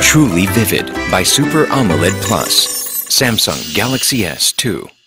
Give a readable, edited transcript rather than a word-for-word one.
Truly vivid by Super AMOLED Plus. Samsung Galaxy S2.